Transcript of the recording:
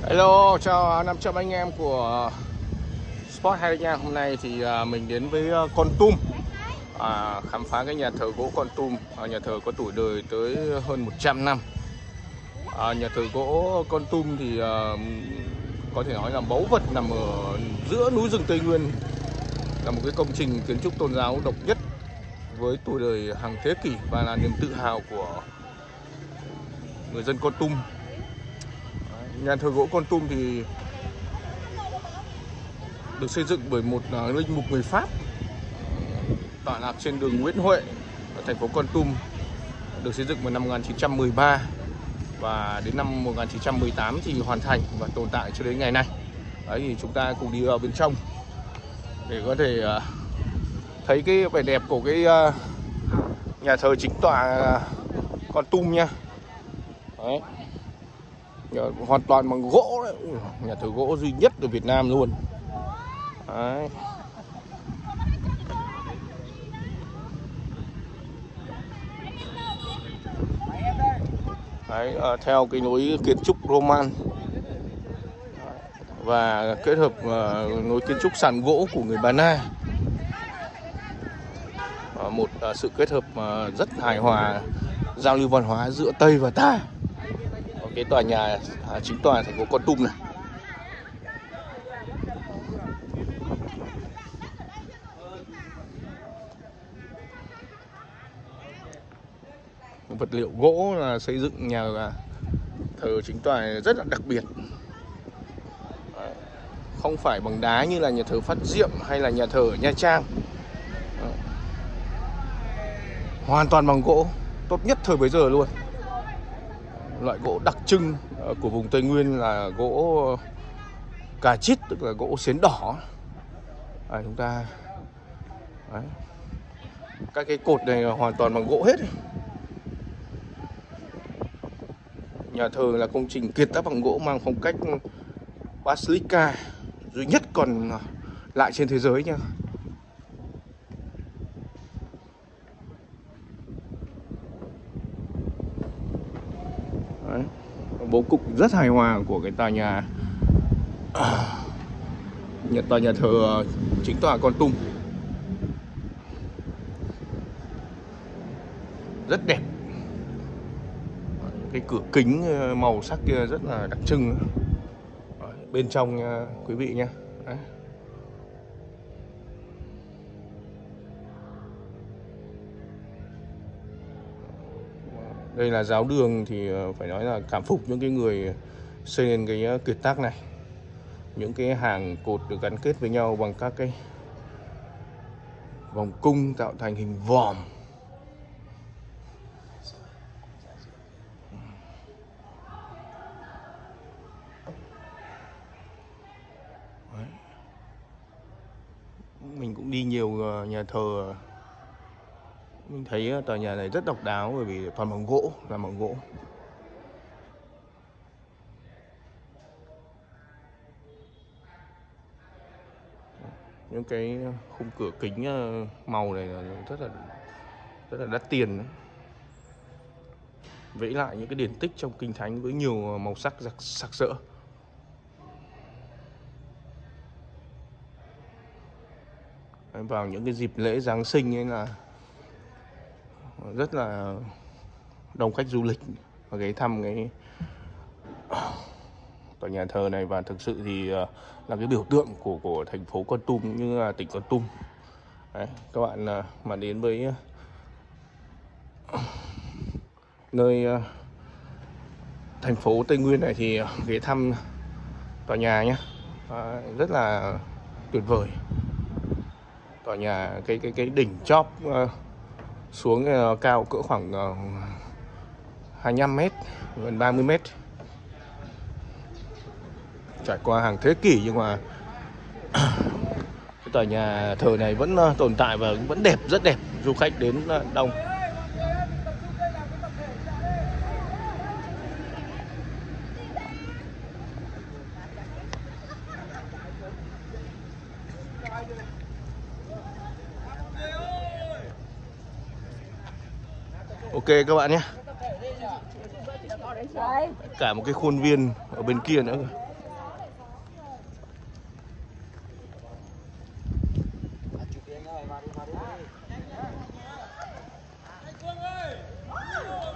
Hello, chào 500 anh em của Sport 2 Hôm nay thì mình đến với Kon Tum, khám phá cái nhà thờ gỗ Kon Tum. Nhà thờ có tuổi đời tới hơn 100 năm. Nhà thờ gỗ Kon Tum thì có thể nói là báu vật nằm ở giữa núi rừng Tây Nguyên, là một cái công trình kiến trúc tôn giáo độc nhất với tuổi đời hàng thế kỷ và là niềm tự hào của người dân Kon Tum. Nhà thờ gỗ Kon Tum thì được xây dựng bởi một linh mục người Pháp tọa lạc trên đường Nguyễn Huệ ở thành phố Kon Tum, được xây dựng vào năm 1913 và đến năm 1918 thì hoàn thành và tồn tại cho đến ngày nay. Đấy, thì chúng ta cùng đi vào bên trong để có thể thấy cái vẻ đẹp của cái nhà thờ chính tọa Kon Tum nha. Đấy, hoàn toàn bằng gỗ đấy, nhà thờ gỗ duy nhất ở Việt Nam luôn. Đấy. Đấy, theo cái lối kiến trúc Roman và kết hợp lối kiến trúc sàn gỗ của người Ba Na, một sự kết hợp rất hài hòa, giao lưu văn hóa giữa Tây và Ta. Cái tòa nhà chính tòa thành phố Kon Tum này. Vật liệu gỗ là xây dựng nhà thờ chính tòa này rất là đặc biệt. Không phải bằng đá như là nhà thờ Phát Diệm hay là nhà thờ ở Nha Trang. Hoàn toàn bằng gỗ, tốt nhất thời bấy giờ luôn. Loại gỗ đặc trưng của vùng Tây Nguyên là gỗ cà chít, tức là gỗ xến đỏ. Chúng ta đấy. Các cái cột này hoàn toàn bằng gỗ hết. Nhà thờ là công trình kiệt tác bằng gỗ mang phong cách Basilica duy nhất còn lại trên thế giới nha. Đấy. Bố cục rất hài hòa của cái tòa nhà thờ chính tòa Kon Tum. Rất đẹp. Cái cửa kính màu sắc kia rất là đặc trưng. Bên trong nha, quý vị nhé. Đấy. Đây là giáo đường thì phải nói là cảm phục những cái người xây nên cái kiệt tác này. Những cái hàng cột được gắn kết với nhau bằng các cái vòng cung tạo thành hình vòm. Đấy. Mình cũng đi nhiều nhà thờ, mình thấy tòa nhà này rất độc đáo bởi vì toàn bằng gỗ, làm bằng gỗ. Những cái khung cửa kính màu này là rất là đắt tiền đấy. Vẽ lại những cái điển tích trong Kinh Thánh với nhiều màu sắc sặc sỡ. Vào những cái dịp lễ Giáng sinh ấy là rất là đông khách du lịch và ghé thăm cái tòa nhà thờ này, và thực sự thì là cái biểu tượng của thành phố Kon Tum cũng như là tỉnh Kon Tum. Đấy, các bạn mà đến với nơi thành phố Tây Nguyên này thì ghé thăm tòa nhà nhé. Rất là tuyệt vời. Tòa nhà cái đỉnh chóp xuống cao cỡ khoảng 25 m, gần 30 m. Trải qua hàng thế kỷ nhưng mà cái tòa nhà thờ này vẫn tồn tại và vẫn đẹp, rất đẹp. Du khách đến đông. Ok các bạn nhé. Cả một cái khuôn viên ở bên kia nữa. Vào đi.